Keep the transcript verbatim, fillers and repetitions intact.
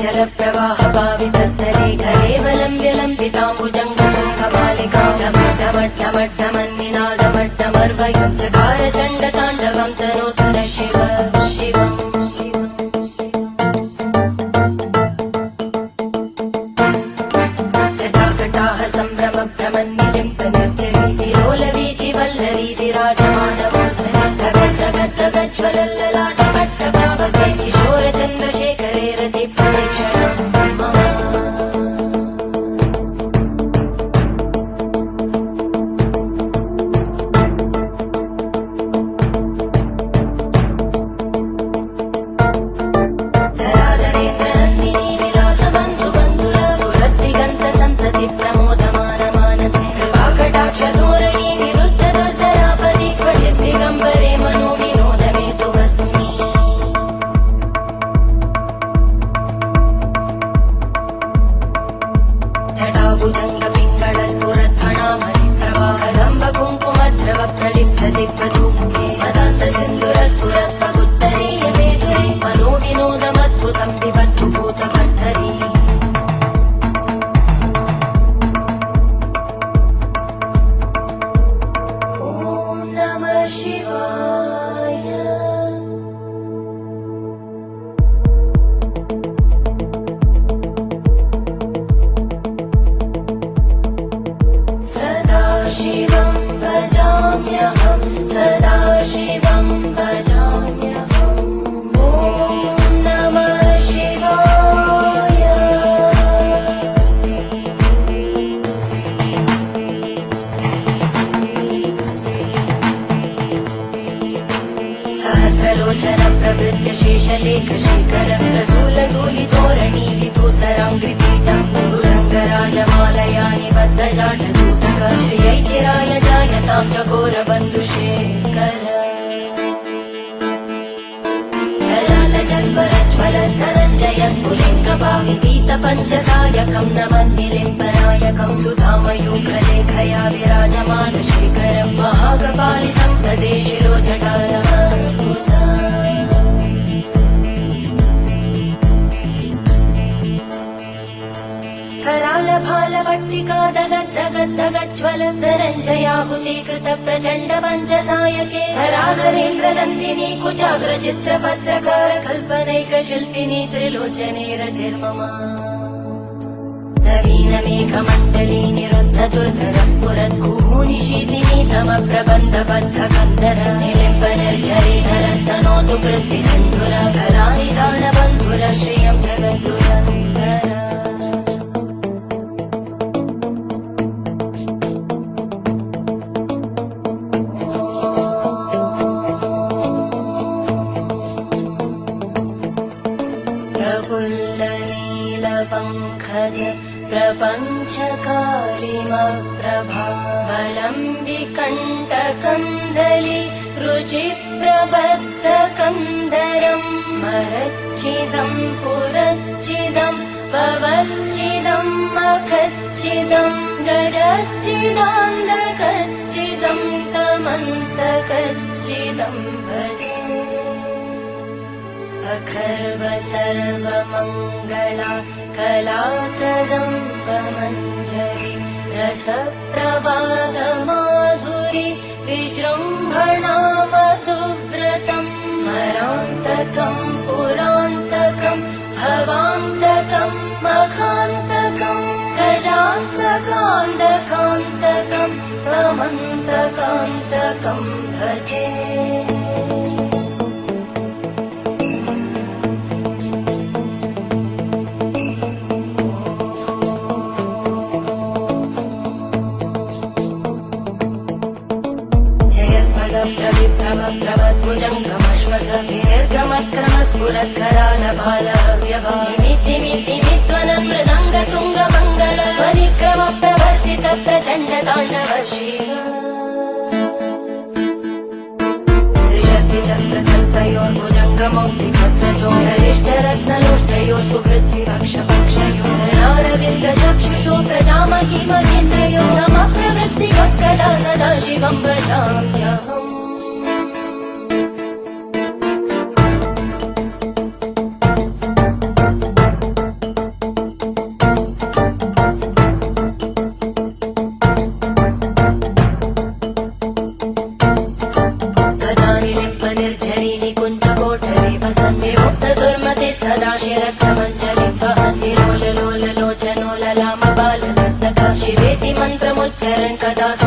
चञ्चल प्रवाह पावितस्थले घरेवलम्ब्य लम्बिताम्बुजङ्गतुङ्गमालिकां ढमड्ढमड्ढमड्ढमन्निनादमड्ढमर्वयुञ्चकार चण्डताण्डवं तनोतु न शिव शिवम् जटाकटाः सम्भ्रम भ्रमन्निलिम्प निर्जरी विलोलवीचि वल्लरी विराजमानमूर्धनि धगद्धगद्धगज्ज्वलल्ललाट भट्टभावके किशोर चन्द्रशेखरे रति प्रदक्षिणम् धराधरेन्द्रनन्दिनी कुचाग्रचित्रपत्रकार कल्पनैकशिल्पिनी त्रिलोचने रतिर्ममा नवीनमेघमण्डली निरुद्ध दुर्गरस्फुरद्गुहूनिशीतिनी तमप्रबन्धबद्धकन्दर निलिम्ब निर्झरीधरस्तनोतु कृत्ति सिन्धुर धरानिधानबन्धुर श्रियं जगद्गुरन्दर प्रपञ्चकारिमप्रभावलम्बिकण्टकन्दली रुचिप्रबद्धकन्दरम् स्मरच्चिदम् पुरच्चिदम् पवच्चिदम् मखच्चिदम् गजच्चिदान्धकच्चिदम् तमन्तकच्चिदम् भजे अखर्व सर्वमङ्गला कला कदम्बमञ्जरी रसप्रवाहमाधुरी विजृम्भणा मधुव्रतम् स्मरान्तकम् पुरान्तकम् भवान्तकम् मखान्तकम् गजान्तकान्तकान्तकम् तमन्तकान्तकम् भजे प्रवद्भुजङ्गमश्वस विनिर्गमक्रमस्फुरत्करालभालव्यभामिमित्तिमित्तिमित्त्वनमृदङ्गतुङ्गमङ्गल परिक्रम प्रवर्तित प्रचण्ड ताण्डव शिव त्रिशक्तिचक्रकल्पयोर्भुजङ्गमौक्तिकस्रजोरिष्टरत्नलोष्टयोः सुहृद्विपक्षपक्षयोः धरणारविन्दचक्षुषो प्रजामहिमकेन्द्रयोः समप्रवृत्तिवक्कला सदा शिवं भजाम्यहम् मन्त्रमुच्चरन् कदा